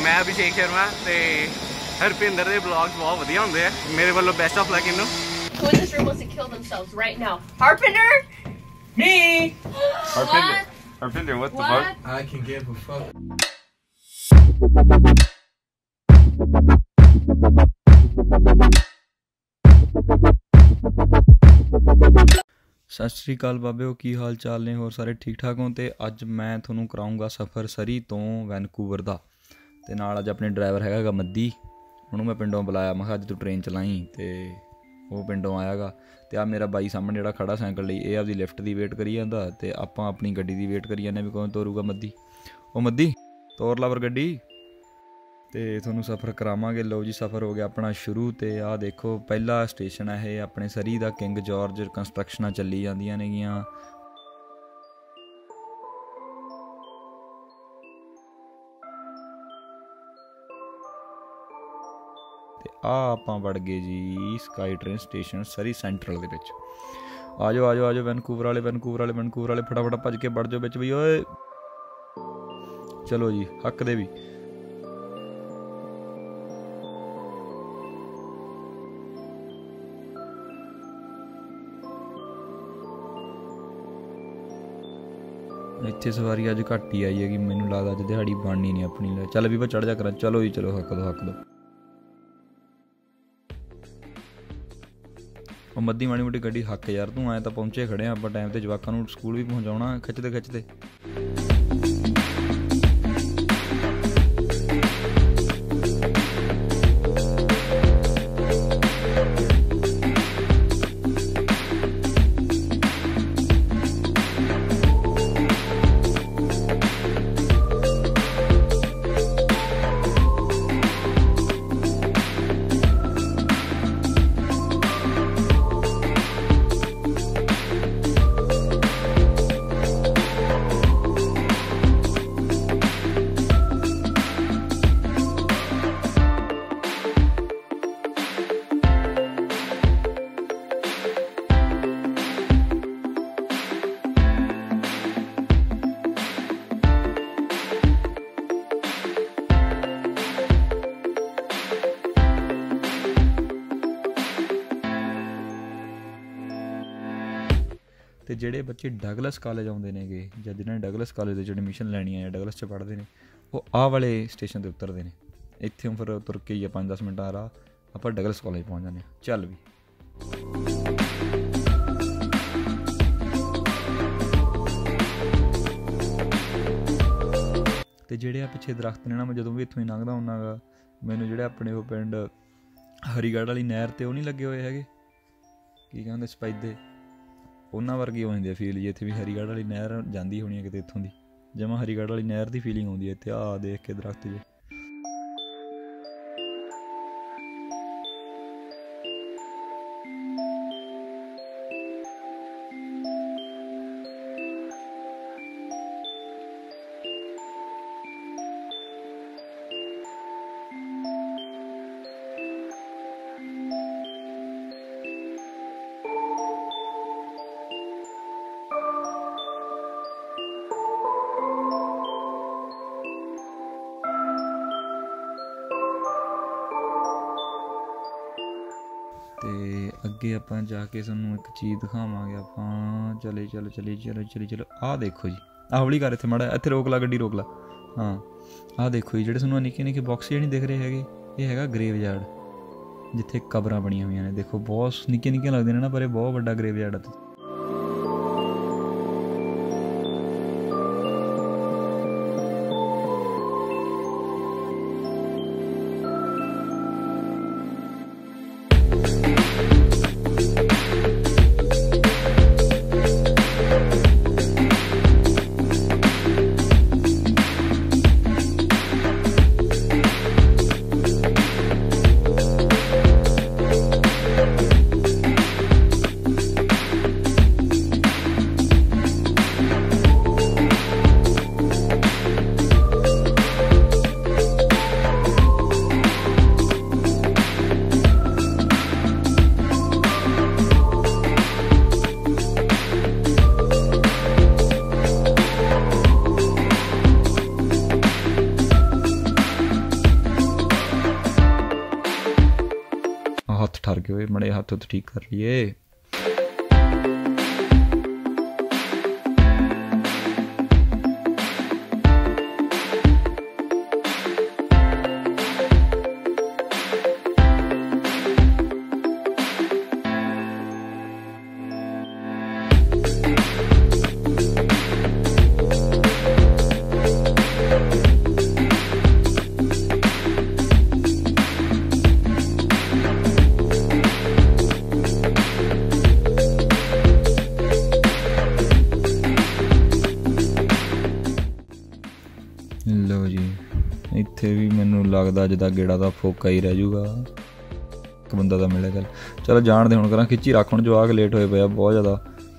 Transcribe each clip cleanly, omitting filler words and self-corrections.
मैं अभिषेक शर्मा ते हरपिंदर दे ब्लॉग्स बहुत वधिया हुंदे आ। मेरे वालों बेस्ट ऑफ लक इन्नू। Who in this room wants to kill themselves right now? Harpinder? Me. Harpinder, what the fuck? I can give a fuck. सत श्री अकाल बाबेओ, की हाल चाल ने? होर सारे ठीक ठाक हो? तो अज मैं थोनों कराऊँगा सफ़र सरी तो वैनकूवर का। तो नाल अज अपने ड्राइवर हैगा मद्दी, उन्होंने मैं पिंडों बुलाया। मैं अज तू ट्रेन चलाई तो वो पिंडों आयागा। तो आ मेरा बाई सामने जोड़ा खड़ा साइकिल लिए, ये आपकी लिफ्ट की वेट करी जाता तो आप अपनी गड्डी की वेट करी जाने भी कौन तोरूगा मद्दी। वो मद्दी तोर ला पर गड्डी तो थोनों सफ़र करावांगे। लो जी, सफ़र हो गया अपना शुरू। तो आ देखो पहला स्टेशन है अपने सरी का, किंग जॉर्ज। कंस्ट्रक्शनां चली जांदियां नेगियां। ते आपां वड़ गए जी sky train station Surrey Central दे विच। आ जाओ आ जाओ आ जाओ वैनकूवर वाले फटाफट भज के वड़ जाओ बिच बई। ओए चलो जी, हक दे भी। इत्थे सवारी अज घट ही आई है कि मैनू लगता अज दिहाड़ी बननी नहीं अपनी। ले चल भी मैं चढ़ जा करा। चलो जी चलो, हक दो। और मद्दी माड़ी मोटी गड्डी हक यार, तू आए तो पहुंचे खड़े आप टाइम ते, जवाकां नूं स्कूल भी पहुंचाउणा खिच्चदे। तो ਜਿਹੜੇ बच्चे डगलस कॉलेज आते हैं ਜਾਂ जिन्होंने डगलस कॉलेज ਦੇ एडमिशन ਲੈਣੀ है, डगलस च पढ़ते हैं, वो आ वाले स्टेशन पर उतरते हैं। इतों फिर तुर के ही 5-10 मिनट आ राह आप डगलस कॉलेज पहुँच जाने। चल भी तो ਜਿਹੜੇ ਆ ਪਿੱਛੇ ਦਰਖਤ ਨੇ ना, मैं ਜਦੋਂ भी इतों ही लंघदा ਹੁੰਦਾ ਗਾ, ਮੈਨੂੰ ਜਿਹੜੇ ਆਪਣੇ ਉਹ ਪਿੰਡ ਹਰੀਗੜ੍ਹ ਵਾਲੀ ਨਹਿਰ ਤੇ ਉਹ ਨਹੀਂ ਲੱਗੇ ਹੋਏ ਹੈਗੇ, ਕੀ ਕਹਿੰਦੇ ਸਪੈਦੇ, ਉਹਨਾਂ ਵਰਗੀ ਹੋ ਜਾਂਦੀ ਹੈ ਫੀਲ ਜੀ। ਇੱਥੇ ਵੀ ਹਰੀਗੜ੍ਹ ਵਾਲੀ ਨਹਿਰ ਜਾਂਦੀ ਹੋਣੀ ਹੈ ਕਿਤੇ ਇੱਥੋਂ ਦੀ, ਜਮਾਂ ਹਰੀਗੜ੍ਹ ਵਾਲੀ ਨਹਿਰ ਦੀ ਫੀਲਿੰਗ ਆਉਂਦੀ ਹੈ ਇੱਥੇ ਆ ਦੇਖ ਕੇ ਦਰਖਤ ਜੇ। तो अगे आप जाके सूँ एक चीज़ दिखावे। आप चले आ देखो जी, आ हौली कर, इतने माड़ा इतने रोक ला, गड्डी रोक ला। हाँ आ देखो जी, जो सूँ निक्के निक्के बॉक्स नहीं दिख रहे है, ये है ग्रेव यार्ड जिथे कबर बनिया हुई ने। देखो बहुत निक्के निक्के लगते हैं ना, पर बहुत बड़ा ग्रेव यार्ड है। ਹੱਥ ਠਰ ਗਏ ਹੋਏ, ਮੜੇ ਹੱਥ ਉੱਤ ਠੀਕ ਕਰ ਲਈਏ। ਲਓ ਜੀ, ਇੱਥੇ ਵੀ ਮੈਨੂੰ ਲੱਗਦਾ ਅੱਜ ਦਾ ਗੇੜਾ ਦਾ ਫੋਕਾ ਹੀ ਰਹਿ ਜੂਗਾ, ਇੱਕ ਬੰਦਾ ਤਾਂ ਮਿਲਿਆ। ਚੱਲ ਚਲੋ ਜਾਣਦੇ ਹੁਣ, ਕਰਾਂ ਖਿੱਚੀ ਰੱਖ ਹੁਣ, ਜਵਾਕ ਲੇਟ ਹੋਏ ਪਏ ਆ ਬਹੁਤ ਜ਼ਿਆਦਾ।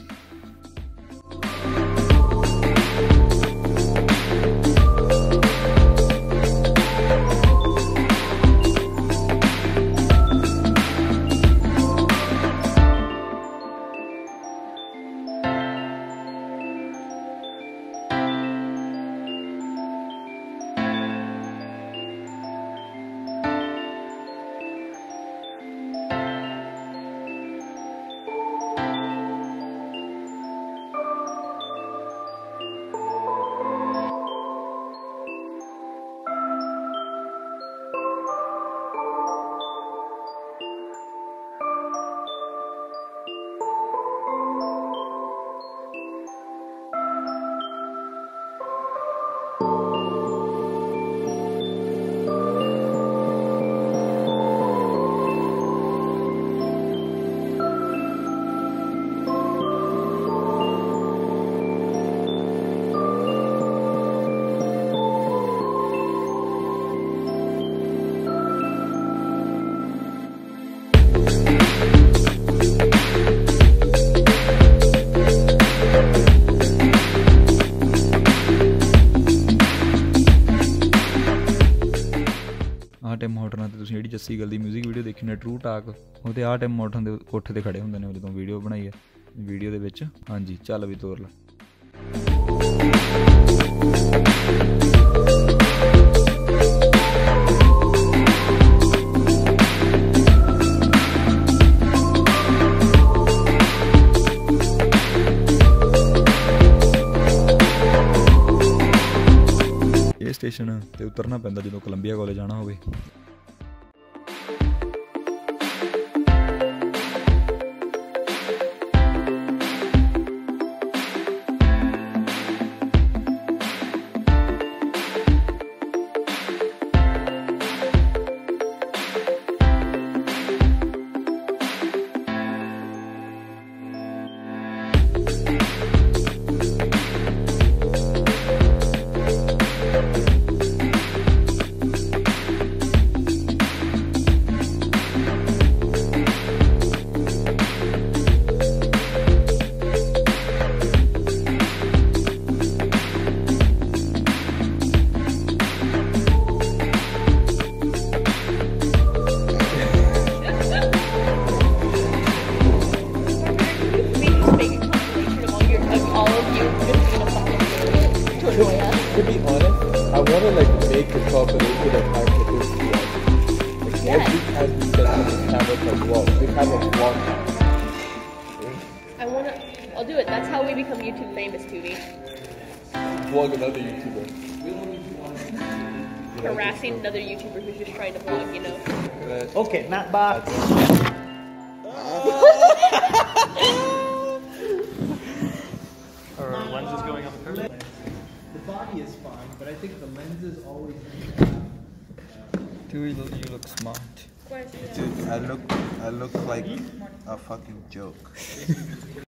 ਟਿਮ ਹੋਟਰਾਂ 'ਤੇ ਤੁਸੀਂ ਜਿਹੜੀ ਜੱਸੀ ਗੱਲ ਦੀ ਮਿਊਜ਼ਿਕ ਵੀਡੀਓ ਦੇਖੀ ਨੇ ਟਰੂ ਟਾਕ, ਉਹਦੇ ਆਹ ਟਿਮ ਹੋਟਰਾਂ ਦੇ ਕੋਠੇ 'ਤੇ ਖੜੇ ਹੁੰਦੇ ਨੇ ਜਦੋਂ ਵੀਡੀਓ ਬਣਾਈ ਹੈ ਵੀਡੀਓ ਦੇ ਵਿੱਚ। ਹਾਂਜੀ ਚੱਲ ਵੀ ਤੋਰ ਲਾ। ਇਹ ਸਟੇਸ਼ਨ 'ਤੇ ਉਤਰਨਾ ਪੈਂਦਾ ਜਦੋਂ ਕੋਲੰਬੀਆ ਕਾਲਜ ਜਾਣਾ ਹੋਵੇ। To be honest, I want to like make a compilation of our videos. Like every time we set up a camera to vlog, we have a vlog. I'll do it. That's how we become YouTube famous, Tubi. Vlog another YouTuber. Harassing another YouTuber who's just trying to vlog, you know. Okay, Matt Box. Our lens is going up the curve. The body is fine, but I think the lens is always. Dude, you look smart. Dude, I look like a fucking joke.